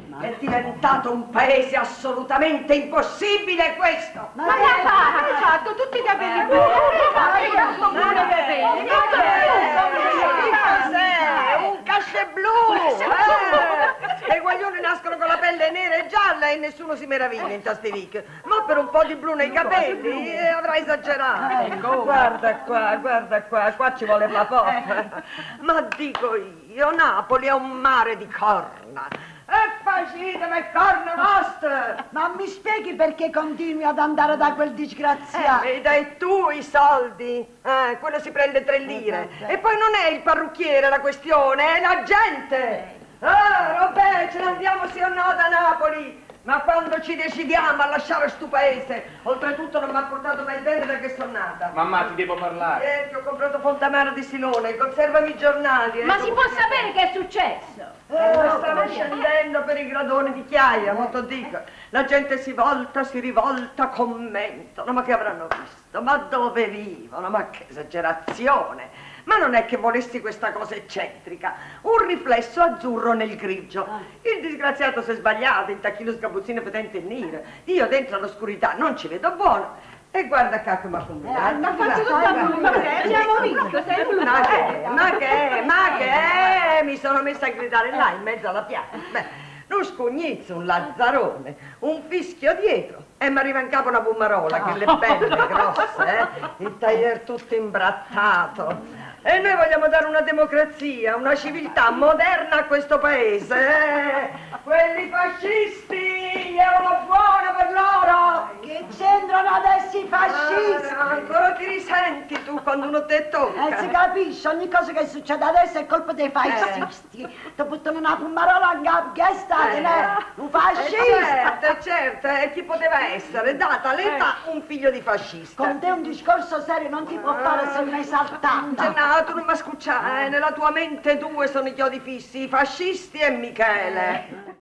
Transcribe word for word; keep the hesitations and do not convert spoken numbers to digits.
È diventato un paese assolutamente impossibile questo! Ma che ha fatto? Ha fatto tutti i capelli blu! Ma che capelli? Cos'è? Un casce blu! Eh! Le guaglione nascono con la pelle nera e gialla e nessuno si meraviglia in Tastevic. Ma per un po' di blu nei capelli eh, avrà esagerato. Guarda qua, guarda qua, qua ci vuole la pop. Ma dico io, Napoli è un mare di corna. E facite le corna vostre! Ma mi spieghi perché continui ad andare da quel disgraziato? Eh, mi dai tu i soldi? Eh, quello si prende tre lire. E poi non è il parrucchiere la questione, è la gente! Ah, vabbè, ce ne andiamo sì o no da Napoli! Ma quando ci decidiamo a lasciare sto paese? Oltretutto non mi ha portato mai bene perché sono nata. Mamma, ti devo parlare. Eh, che ho comprato Fontamara di Silone, conservami i giornali. Eh. Ma si può sapere che è successo? Eh, stavo scendendo per i gradoni di Chiaia, ma te dico. La gente si volta, si rivolta, commentano. Ma che avranno visto? Ma dove vivono? Ma che esagerazione! Ma non è che volessi questa cosa eccentrica, un riflesso azzurro nel grigio. Il disgraziato si è sbagliato, il tacchino sgabuzzino potente in nero. Io dentro all'oscurità non ci vedo buono. E guarda qua come ha combinato. Ma faccio tutta blu, ma che abbiamo visto, sei blu. Ma che, ma che, ma che, mi sono messa a gridare là in mezzo alla piazza. Beh, uno scognizzo, un lazzarone, un fischio dietro. E mi arriva in capo una bumarola, che le belle grosse, eh? Il taglier tutto imbrattato. E noi vogliamo dare una democrazia, una civiltà moderna a questo paese. Eh? Quelli fascisti, erano buono per loro. Che c'entrano adesso i fascisti? Ah, ancora ti risenti tu quando uno te tocca. Eh, si capisce, ogni cosa che succede adesso è colpa dei fascisti. Eh. Ti buttano una fumarola in capo, che è stato, eh? Un fascista. Eh, certo, certo, e chi poteva essere? Data l'età, un figlio di fascista. Con te un discorso serio non si può fare se non esaltata. Tu non mi scucciare, eh? Nella tua mente due sono i chiodi fissi, i fascisti e Michele.